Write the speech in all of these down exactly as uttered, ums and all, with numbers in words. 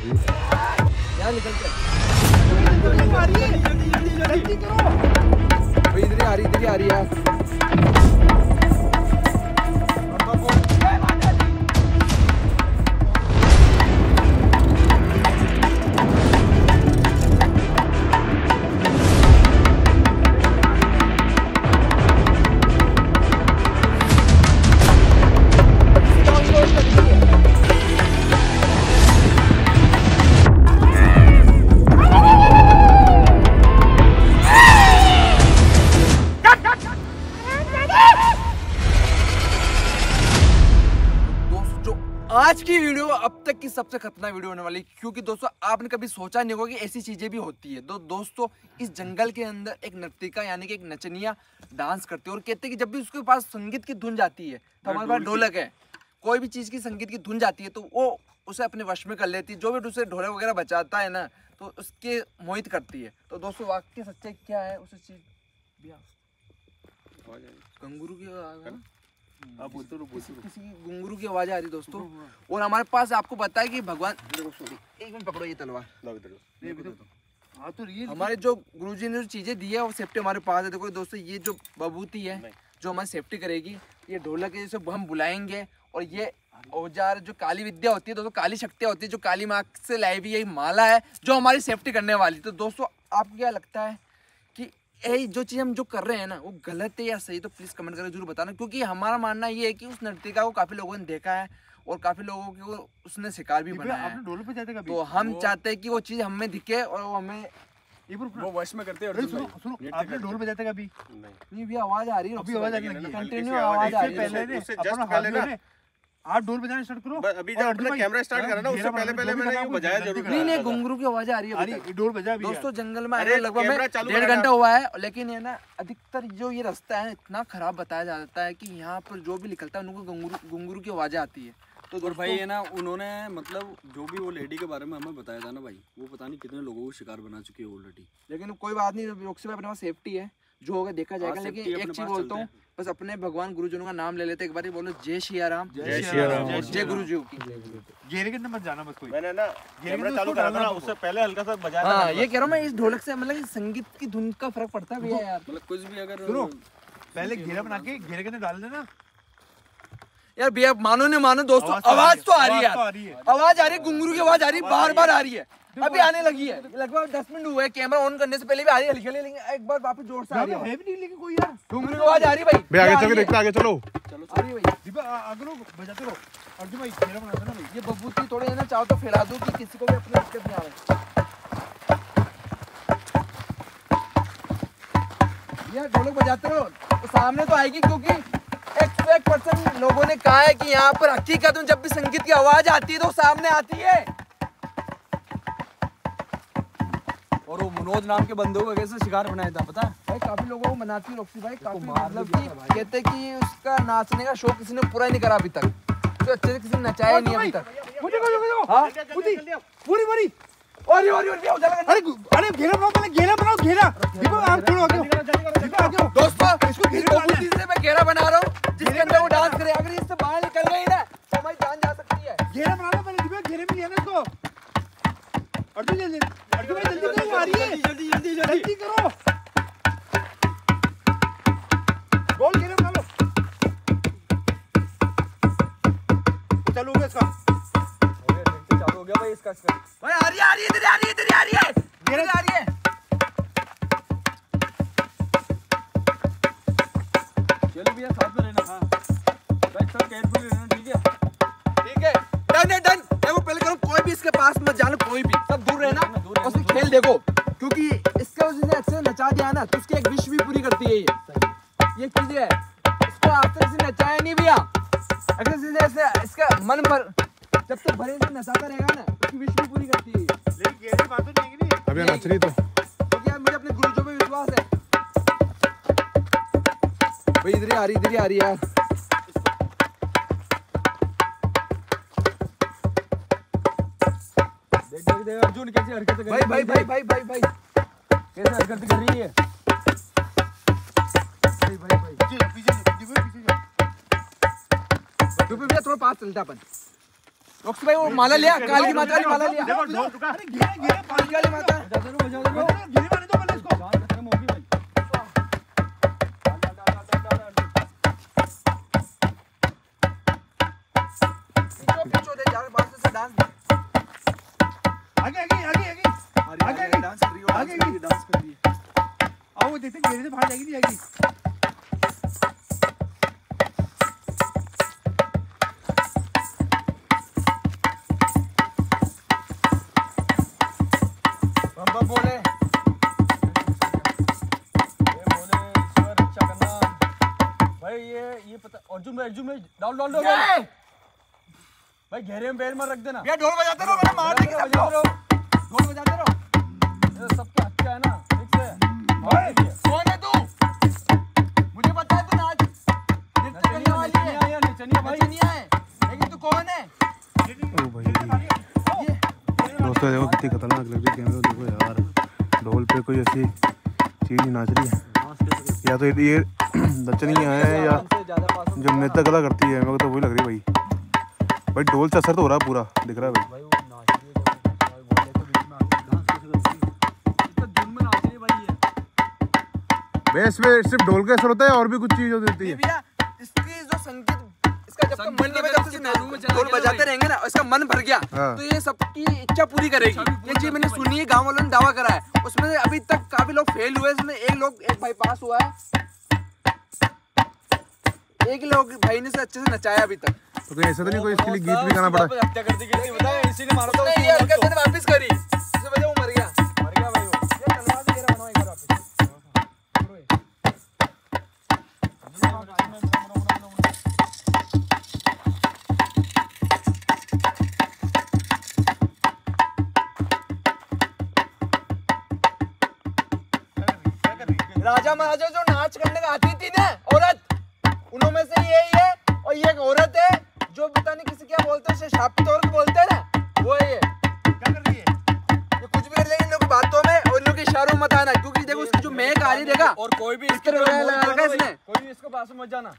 यार निकल के जल्दी करो भाई, इधर ही आ रही, इधर ही आ रही यार। आज की वीडियो अब तक की सबसे खतरनाक वीडियो होने वाली, क्योंकि दोस्तों आपने कभी सोचा नहीं होगा कि ऐसी चीजें भी होती है। तो दोस्तों इस जंगल के अंदर एक नर्तिका यानी कि एक नचनिया डांस करती है और कहते हैं कि जब भी उसके पास संगीत की धुन जाती है, तो हमारे पास ढोलक है, कोई भी चीज की संगीत की धुन जाती है तो वो उसे अपने वश में कर लेती है। जो भी उसे ढोलक वगैरह बचाता है ना, तो उसके मोहित करती है। तो दोस्तों वाकई सच्चाई क्या है उस चीज गंगुरु की अब किसी किसी की गुंगरू की आवाज आ रही दोस्तों। और हमारे पास आपको पता है कि भगवान, एक मिनट पकड़ो ये तलवार। हाँ तो ये हमारे जो गुरुजी ने जो चीजें दी है वो सेफ्टी हमारे पास है। देखो दोस्तों ये जो बबूती है जो हमारी सेफ्टी करेगी, ये ढोलक है जिसे हम बुलाएंगे। और ये औजार जो काली विद्या होती है दोस्तों, काली शक्तियाँ होती है, जो काली माँ से लाई हुई यही माला है जो हमारी सेफ्टी करने वाली। तो दोस्तों आपको क्या लगता है कि यही जो चीज़ हम जो कर रहे हैं ना वो गलत है या सही? तो प्लीज़ कमेंट करके जरूर बताना, क्योंकि हमारा मानना ये है कि उस नर्तिका को काफ़ी लोगों ने देखा है और काफ़ी लोगों को उसने शिकार भी बनाया है। ढोल पे जाते तो हम चाहते हैं कि वो चीज़ हमें दिखे और वो हमें वो वश में करते हैं। सुनो सुनो, आपने ढोल बजाते कभी? नहीं भी आवाज आ रही है, अभी आवाज आने लगी है, कंटिन्यू आवाज आ रही है। पहले अपना हाथ में आप ढोल बजाना स्टार्ट करो। अभी जब अपना कैमरा स्टार्ट करा ना उससे पहले पहले मैंने ये बजाया जरूर। नहीं नहीं घुंघरू की आवाज आ रही है। अरे ढोल बजा भी दोस्तों जंगल में आने लगभग में डेढ़ घंटा हुआ है, लेकिन ये ना अधिकतर जो ये रास्ता है इतना खराब बताया जाता है कि यहाँ पर जो भी निकलता है उनको घुंघरू घुंघरू की आवाजें आती है। तो और भाई है ना, उन्होंने मतलब जो भी वो लेडी के बारे में हमें बताया था ना भाई, वो पता नहीं कितने लोगों को शिकार बना चुकी है ऑलरेडी। लेकिन कोई बात नहीं, रोक्सी भाई अपने पास सेफ्टी है, जो होगा देखा जाएगा। लेकिन एक चीज बोलता हूँ, बस अपने भगवान गुरुजनों का नाम ले लेते एक बार, बोलो जय सिया राम, जय सिया राम, जय गुरुजी की। घेरे के अंदर मत जाना बस कोई। मैंने ना कैमरा चालू करा था ना उससे पहले हल्का सा बजाया। हाँ ये कह रहा हूँ मैं, इस ढोलक से मतलब संगीत की धुन का फर्क पड़ता भी है यार। मतलब कुछ भी अगर सुनो, पहले घेरा बना के घेरे के अंदर डाल देना यार भैया, मानो नहीं मानो दोस्तों, आवाज तो आ रही है, आवाज आ रही है, घुंघरू की आवाज आ रही है, बार बार आ रही है, अभी आने लगी है। लगभग दस मिनट हुए कैमरा ऑन करने से पहले भी आ रही है हल्की हल्की, लेकिन एक बार वापस जोर से आ रही है। लेकिन कोई यार घुंघरू की आवाज आ रही है भाई। भाई आगे चलो, देखते आगे चलो चलो आ रही है भाई। दीपा आगे लो, बजाते रहो। अर्जुन भाई घेरा बना देना भाई। ये बबूती थोड़े है ना, चाहो तो फैला दो कि किसी को भी अपनी दिक्कत नहीं आवे। यार ढोलक बजाते रहो तो सामने तो आएगी, क्योंकि एक परसेंट लोगों ने कहा है कि यहाँ पर हकीकत में जब भी संगीत की आवाज आती है तो सामने आती है। और वो मनोज नाम के बंदे को कैसे शिकार बनाया था पता है भाई? काफी लोगों को मनाती है रोक्सी भाई, काफी मतलब कि कहते हैं कि उसका नाचने का शौक किसी ने पूरा नहीं करा अभी तक, तो अच्छे से किसी ने नचाया नहीं अभी तक। हाँ पूरी पूरी अरे अरे अरे अरे घेरा बनाओ, पहले घेरा बनाओ, घेरा। दीपा आप थोड़ा आगे दीपा आगे। दोस्तों इसको बबूती से मैं घेरा बना रहा हूँ जिसके अंदर वो डांस करे। अगर इससे बाहर निकल गई ना तो हमारी जान जा सकती है। घेरा बना लो पहले दीपा, घेरे में लेना इसको। अर्जुन जल्दी, अर्जुन भाई जल्दी करो, आ रही है, जल्दी जल्दी जल्दी करो। गोल घेरा बना लो। चालू हो गया इसका, चालू हो गया भाई इसका। भाई आ रही है, आ रही है, इधर आ रही है, इधर आ रही है, घेरा आ रही है। चलो भैया साथ में रहना। हाँ भाई सब केयरफुल रहना, ठीक है? ठीक है, डन है डन। देखो पहले करो, कोई भी इसके पास मत जाना, कोई भी, सब दूर रहना और सिर्फ खेल देखो, क्योंकि इसका उसने अच्छे से नचा दिया ना तो उसकी एक विश भी पूरी करती है ये ये चीज है। इसको आज तक से नचाया नहीं भैया, अगर जैसे इसका मन भर जब तक भरे से नचाता रहेगा ना उसकी विश भी पूरी करती है। लेकिन घेरे बात तो नहीं है अभी नच रही तो, क्योंकि यार मुझे अपने गुरुजों पे विश्वास है भाई। इधर ही आ रही, इधर ही आ रही यार। देख देख देख अर्जुन कैसे हरकतें कर रही है। भाई भाई भाई भाई भाई कैसे हरकतें कर रही है भाई भाई भाई। पीछे पीछे दीपा पीछे जा। तो भैया थोड़ा पास चलता अपन। रोक्स भाई वो माला लिया, काली की माता वाली माला लिया। देखो ढोल रुका, अरे घेरे घेरे काली वाली माता बजा दो बजा दो घेरे मारने दो पहले इसको। जान खत्म होगी भाई। खींचो दे यार, बात से डांस आगे आगे आगे आगे आगे आगे डांस कर रही हो, आगे आगे डांस कर रही है। आओ वो देखते घेरे से बाहर जाएगी नहीं जाएगी। बम बम बोले, ये बोले ईश्वर रक्षा करना भाई। ये ये पता अर्जुन भाई, अर्जुन भाई डाल डाल डाल डाल। भाई घेरे में पैर मार रख देना। भैया ढोल बजाते रहो, मैंने मार देंगे सबको। ढोल बजाते रहो। ये सबका अच्छा है ना, ठीक है। कौन है तू? मुझे बता, तू नाच नृत्य करने वाली है? नचनिया नचनिया भाई। नचनिया है, लेकिन तू कौन है? ओ भाई दोस्तों देखो कितनी खतरनाक लग रही है कैमरे, देखो यार ढोल पे कोई ऐसी चीज नाच रही है, या तो ये नचनिया है या जो नृत्य कला करती है, मेरे को तो वही लग रही है भाई। भाई ढोल से असर तो हो रहा है, पूरा दिख रहा है भाई। भाई इसमें सिर्फ ढोल का असर होता है और भी कुछ चीज होती है? भैया इसकी जो संगीत, इसका जब तक मन नहीं बजा, जब कानों में चला ढोल गया बजाते भाई। रहेंगे ना, इसका मन भर गया हाँ। तो ये सबकी इच्छा पूरी करेगी। ये चीज मैंने सुनी है, गांव वालों ने दावा करा है। उसमें से अभी तक काफी लोग फेल हुए, इसमें एक लोग एक भाई पास हुआ है, एक लोग भाई ने से अच्छे से नचाया अभी तक। तो कहीं ऐसा तो नहीं कोई इसके लिए गीत भी गाना पड़ा? हत्या कर दी गई थी, बताया इसी ने मारा था उसने ये हरकत मैंने वापस करी, इस वजह वो मर गया। मर गया भाई वो। ये तलवार से घेरा बनाओ एक बार वापस। राजा महाराजा जो नाच करने का आती थी ना औरत, उनमें से ये ही है। और ये एक औरत है जो पता नहीं किसी क्या बोलते हैं, उसे शापित औरत बोलते हैं ना, वो है ये। क्या कर रही है? ये कुछ भी कर लेंगे इन लोगों की बातों में और इन लोगों के इशारों में मत आना, क्योंकि देखो उसकी जो महक आ रही देखा। और कोई भी इसके तरह लगा रखा है इसने। कोई भी इसको पास में मत जाना।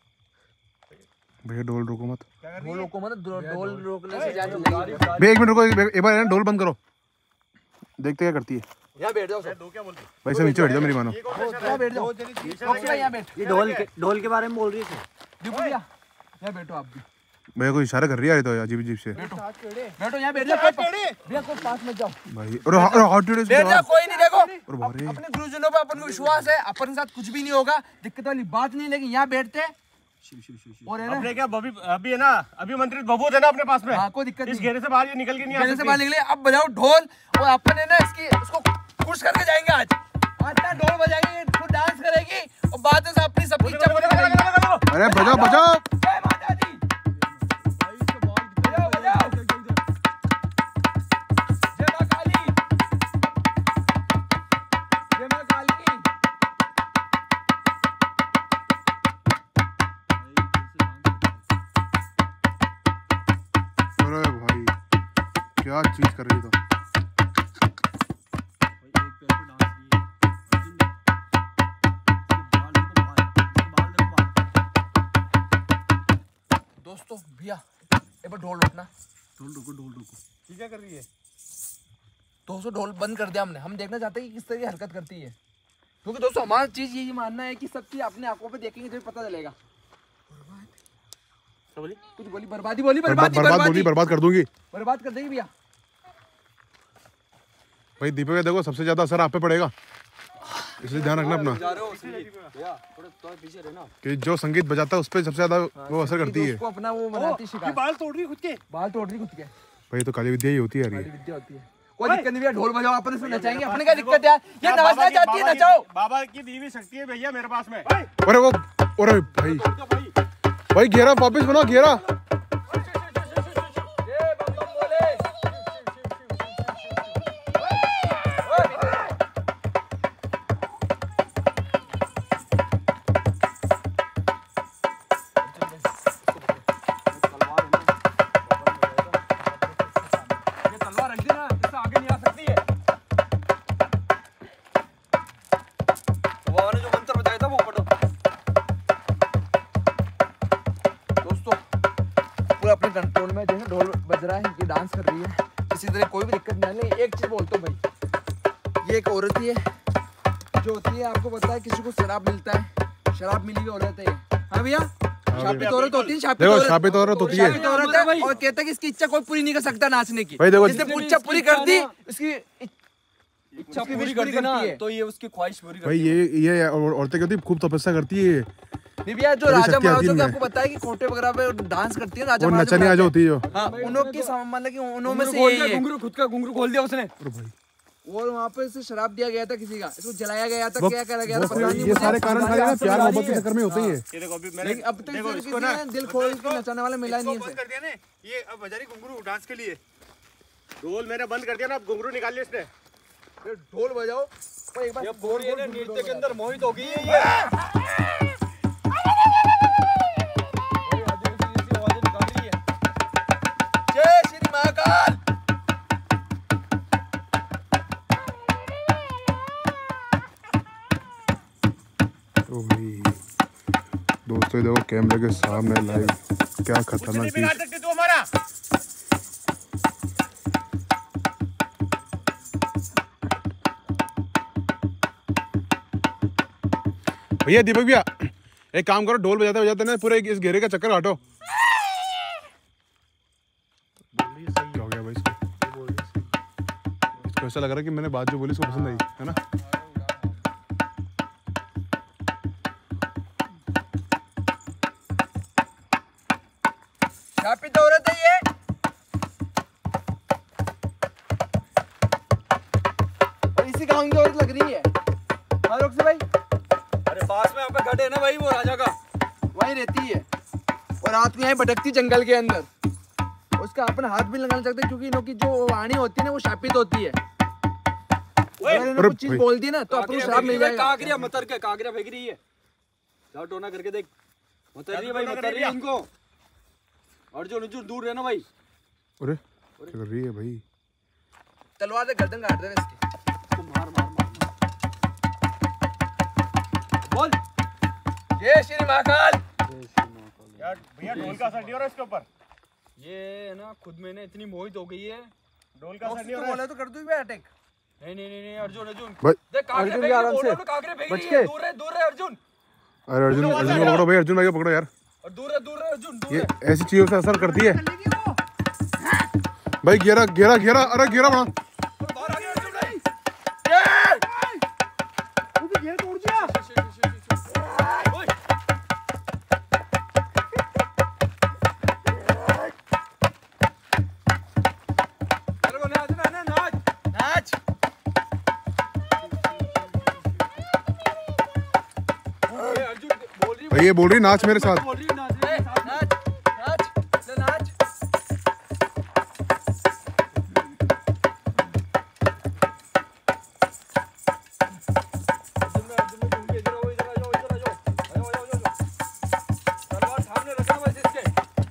भैया ढोल रोको मत वो लोगों को मतलब ढोल रोकने से जाने भैया, एक मिनट रुको, एक एक बार ढोल बंद करो, देखते क्या करती है। यहाँ बैठ जाओ सब। भाई सब नीचे बैठ जाओ मेरी मानो। यहाँ बैठ जाओ, यहाँ बैठ। ये ढोल के ढोल के बारे में बोल रही थी। दीपू भैया यहाँ बैठो आप भी। भैया कोई इशारा कर रही है तो अजीब अजीब से बैठो यहाँ बैठ जाओ, भैया कोई पास मत जाओ, भाई। और और हॉट वीडियो बैठ जाओ, कोई नहीं। देखो और बाहर अपने गुरुजनों पर अपन को विश्वास है, अपन के साथ कुछ भी नहीं होगा, दिक्कत वाली बात नहीं। लेकिन यहाँ बैठते और है ना, अपने क्या अभी अभी है ना, अभी मंत्रित भभूत है ना अपने पास में। हाँ कोई दिक्कत इस नहीं। घेरे से बाहर ये निकल के नहीं आ घेरे से सकती। बाहर निकले, अब बजाओ ढोल और अपन है ना इसकी उसको खुश करके जाएंगे। आज आज ना ढोल बजाएंगे, खुद डांस करेगी और बाद में अपनी सबकी इच्छा पूरी करेगी। अरे बजाओ बजाओ। जय माता दी, बजाओ बजाओ, जय मां काली, जय मां काली। अरे भाई क्या चीज कर रही है तो। दोस्तों भैया एक बार ढोल रोकना। ढोल रुको ढोल रुको। ये क्या कर रही है? दोस्तों ढोल बंद कर दिया हमने, हम देखना चाहते हैं कि किस तरह की हरकत करती है, क्योंकि दोस्तों हमारा चीज यही मानना है कि सब चीज अपने आंखों पे देखेंगे तो पता चलेगा। कुछ बोली बर्बादी, बोली बर्बादी, बर्बाद बोली, बर्बाद कर दूंगी, बर्बाद कर देगी भैया। भाई दीपक देखो सबसे ज्यादा असर आप पे पड़ेगा, इसलिए ध्यान रखना अपना जा रहे हो भैया, थोड़ा थोड़ा पीछे रहना। कि जो संगीत बजाता है उस पर सबसे ज्यादा वो असर करती है। उसको अपना वो बनाती ये शिकार, बाल तोड़ रही है खुद के। बाल तोड़ रही खुद के, भाई तो काली विद्या ही होती है यार बड़ी ये। विद्या होती है। कोई दिक्कत नहीं भैया, ढोल बजाओ, अपन इसमें नचाएंगे, अपने क्या दिक्कत है? ये नाचना चाहती है नचाओ। बाबा की दी हुई शक्ति है भैया मेरे पास में। अरे वो अरे भाई भाई घेरा वापस बनाओ, घेरा। जय बम बम बोले। ये तलवार रख देना, इससे आगे नहीं आ सकती है। तो बाबा ने जो मंत्र बताया था वो पढ़ो। दोस्तों डांस कर रही है, किसी तरह कोई भी दिक्कत नहीं है। एक चीज बोलता हूँ भाई, ये एक औरत ही है जो होती है, आपको पता है किसी को शराब मिलता है, शराब मिली हुई औरत है। हाँ भैया, शापित औरत होती है, शापित देखो औरत शापित औरत होती है, शापित औरत है और कहता है कि इसकी इच्छा कोई पूरी नहीं कर सकता नाचने की। भाई देखो जिसने इच्छा पूरी कर दी, इसकी इच्छा उसकी पूरी wish कर दी ना करती है। तो ये उसकी ख्वाहिश पूरी भाई, करती है। ये ये औ- औरतें क्या होती है, खूब तपस्या करती है, नहीं भैया, जो बड़ी राजा शक्ति आती है महाराजा इनमें। आपको पता है कि कोटे वगैरह पे डांस करती है राजा और महाराजा नचनिया जो होती है जो। हाँ, उन्हों की सम- मतलब कि उन्हों में घुंघरू से खोल यही दिया, है। घुंघरू खुद का घुंघरू खोल दिया उसने। अरे भाई, और वहाँ पे से शराब दिया गया था किसी का, इसको जलाया गया था, वो- क्या करा गया था वो पता नहीं ये मुझे। सारे कारण खाली ना प्यार मोहब्बत के चक्कर में होते ही है। ये देखो अभी मैंने लेकिन अब तक देखो इसे इसको किसी ना ने दिल खोल के नचाने वाला मिला नहीं इसको है बंद कर दिया ना, ये अब बजा रही घुंघरू डांस के लिए। ढोल मैंने बंद कर दिया ना, अब घुंघरू निकाल लिया इसने। इसे। ढोल बजाओ और एक बार ये गोल पूरी गोल है ना घुंघरू नृत्य के बजाओ। अंदर मोहित हो गई है ये। भाई, आदिवासी जैसी आवाजें निकाल रही है। जय श्री महाकाल। तो भाई दोस्तों, देखो कैमरे के सामने लाइव क्या खतरनाक नहीं बिगाड़ चीज। सकती तू हमारा। भैया दीपक भैया, एक काम करो, ढोल बजाते बजाते ना पूरे इस घेरे का चक्कर काटो। क्या हो गया भाई इसको? इसको ऐसा लग रहा है कि मैंने बात जो बोली इसको पसंद आई है ना। शापित औरत है ये। और इसी गांव की औरत लग रही है। हाँ रोक से भाई, अरे पास में यहाँ पे घट है ना भाई वो राजा का। वहीं रहती है और रात को यहाँ भटकती जंगल के अंदर। उसका अपना हाथ भी लगाना चाहते हैं क्योंकि इनों की जो वाणी होती है ना वो शापित होती है। अगर इन्होंने अरे कुछ चीज भाई। बोल दी ना तो अपन को श्राप मिल जाएगा। काकरिया मतर के काकरिया फेंक रही है। जाओ टोना करके देख। मतर रही है भाई, मतर रही है इनको। अर्जुन अर्जुन दूर रहना भाई। अरे क्या कर रही है भाई? तलवार से गर्दन काट देना इसकी। तुम मार मार मार बोल। जय श्री महाकाल। यार भैया ढोल का असर नहीं हो रहा इसके ऊपर। ये है ना खुद में ना इतनी मोहित हो गई है। ढोल का असर नहीं हो तो रहा बोला तो कर दूं भाई अटैक। नहीं नहीं नहीं नहीं अर्जुन अर्जुन भाई। देख काकरे अर्जुन फेंक भी रही है, आराम बोल से। रहा हूं, काकरे फेंक बच रही है। के। दूर रहे दूर रहे अर्जुन। अरे अर्जुन, अर्जुन को पकड़ो भाई, अर्जुन भाई को पकड़ो यार। और दूर रहे दूर रहे अर्जुन दूर ये रहे। ऐसी चीजों से असर करती है भाई। घेरा घेरा घेरा, अरे घेरा बना। और बाहर आ गया अर्जुन भाई। वो भी घेर तोड़ दिया। ओए, चलो को नाच ना ना नाच नाच। ये अर्जुन बोल रही है भाई ये बोल रही नाच मेरे साथ। बोल रही है नाच रही है, साथ में। नाच नाच ले नाच। अर्जुन में अर्जुन में तुम भी इधर आओ इधर आ जाओ इधर आ जाओ आ जाओ आ जाओ आ जाओ। तलवार सामने रखना बस इसके।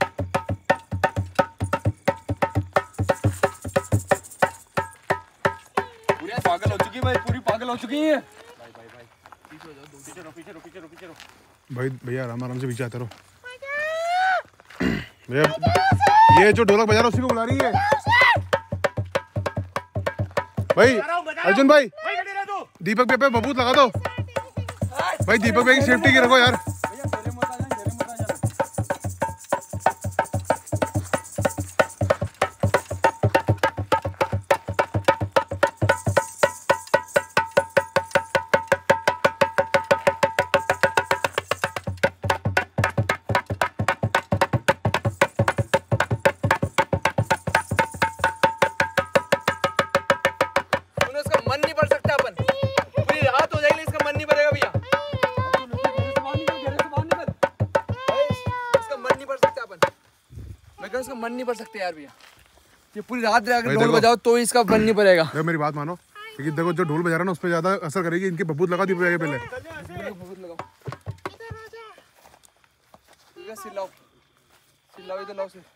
पूरी पागल हो चुकी है भाई, पूरी पागल हो चुकी है। पीछे रो पीछे रो पीछे रो पीछे रो। भाई भैया आराम आराम से पीछे आते रहो भैया। ये जो ढोलक बजा रहा है उसी को बुला रही है भाई। अर्जुन भाई, भाई खड़ी रह तू। दीपक भाई पे बबूत लगा दो भाई। दीपक भाई की सेफ्टी की रखो यार। भैया घेरे मत आ जाना, घेरे मत आ जाना। सुनो, इसका मन नहीं पड़ सकता अपन। पूरी रात हो जाएगी इसका मन नहीं पड़ेगा भैया। अर्जुन घेरे से बाहर निकल, घेरे से बाहर निकल। भाई, इसका मन नहीं पड़ सकता अपन। मैं कहूँ इसका मन नहीं पड़ सकता यार भैया। ये पूरी रात अगर भाई ढोल देखो। बजाओ तो इसका मन नहीं पड़ेगा। देखो मेरी बात मानो, क्योंकि देखो जो ढोल बजा रहा है ना उस पर ज्यादा असर करेगी। इनके बबूत लगा दी पहले। बहुत लगाओ। इधर सिलाओ सिलाओ इधर लाओ सिर।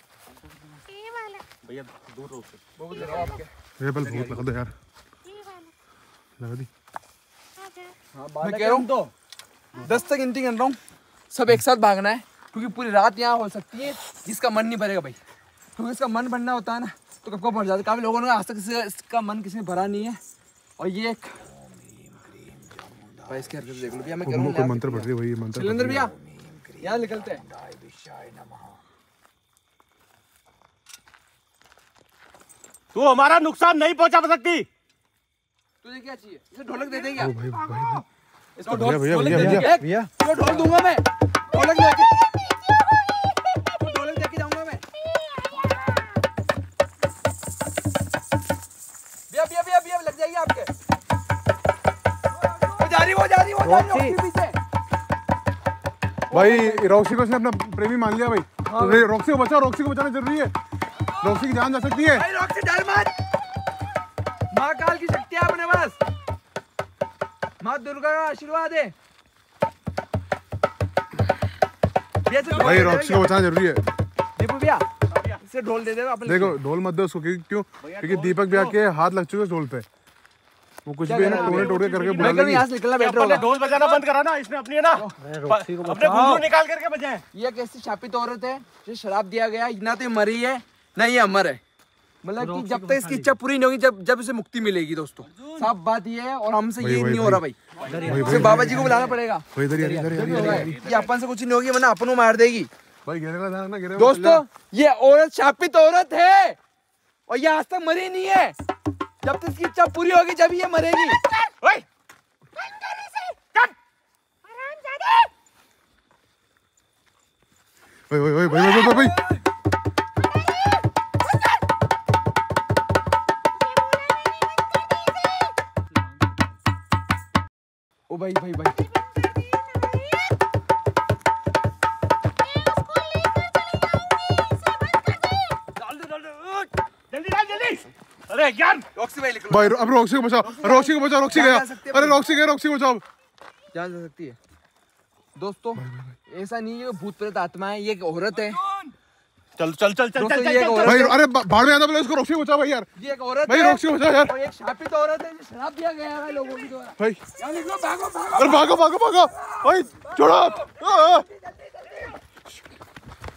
भैया दूर रहो उससे। बहुत लगाओ आपके। ये बल बहुत लगा दो यार, लगा दी। मैं कह रहा हूँ दस तक गिनती गिन रहा हूँ, सब एक साथ भागना है क्योंकि पूरी रात यहाँ हो सकती है जिसका मन नहीं भरेगा भाई। क्योंकि इसका मन भरना होता है ना तो कब कब भर जाता है। काफी लोगों ने आज तक इसका, इसका मन किसी ने भरा नहीं है। और ये एक भाई इसकी हरकत देख लो भैया, मैं कह रहा हूँ कोई मंत्र पढ़ रही है भाई, मंत्र सिलेंडर भैया यहाँ निकलते हैं। तू हमारा नुकसान नहीं पहुंचा सकती। तुझे क्या चाहिए? इसे ढोलक दे देंगे। ओ भाई भाई भाई इसको भैया ढोल भैया ढोलक भैया दे भैया देंगे। भैया इसको ढोल दूंगा मैं, ढोलक लेके ढोलक लेके जाऊंगा मैं। भैया भैया भैया भैया लग जाएगी आपके। वो जा रही वो जा रही वो जा रही रॉक्सी पीछे। भाई रॉक्सी को उसने अपना प्रेमी मान लिया भाई। तो रॉक्सी को बचाओ, रॉक्सी को बचाना जरूरी है। रॉक्सी की जान जा सकती है। भाई रॉक्सी डर मत, महाकाल की शक्ति है अपने पास, माँ दुर्गा का आशीर्वाद है। भाई रॉक्सी को बचाना जरूरी है। दीपू भैया इसे ढोल दे देगा अपन। देखो ढोल मत दो उसको, क्योंकि क्यों क्योंकि दीपक भैया के हाथ लग चुके ढोल पे। वो कुछ भी है ना टोने टोटे करके बुला मैं कभी लेगी। यहाँ से निकलना बेटर होगा। ढोल बजाना बंद करा ना इसने अपनी, है ना रॉक्सी को अपने घुंघरू निकाल करके बजाए। ये एक ऐसी शापित औरत है जिसे शराब दिया गया, ना तो ये मरी है ना ये अमर है। मतलब कि जब तक इसकी इच्छा पूरी नहीं होगी, जब जब इसे मुक्ति मिलेगी दोस्तों, साफ बात ये है। और हमसे ये नहीं हो रहा भाई, इसे बाबा जी को बुलाना पड़ेगा। भाई इधर इधर इधर इधर ये अपन से कुछ नहीं होगी वरना अपन को मार देगी। भाई घेरे ना ना घेरे। दोस्तों ये औरत शापित औरत है और ये आज तक मरी नहीं है। जब तक इसकी इच्छा पूरी होगी जब ये मरेगी। ओए भाई भाई भाई भाई भाई भाई ओ भाई भाई भाई जल्दी डाल जल्दी। अरे यार रॉक्सी भाई निकलो। भाई अब रॉक्सी को बचाओ, रॉक्सी को बचाओ, रॉक्सी गया। अरे रॉक्सी गया, रॉक्सी को बचाओ। जान जा सकती है दोस्तों। ऐसा नहीं है भूत प्रेत आत्मा है, ये एक औरत है। चल चल चल चल दोस्तों, चल ये एक चल औरत भाई है। अरे बाढ़ में आता बोले इसको रॉक्सी को बचाओ भाई यार। ये एक औरत भाई है रॉक्सी को बचाओ यार। और एक शापित औरत है जो शराब दिया गया है लोगों की द्वारा। भाई यहाँ निकलो, भागो भागो अरे भागो भागो भागो भाई छोड़ो।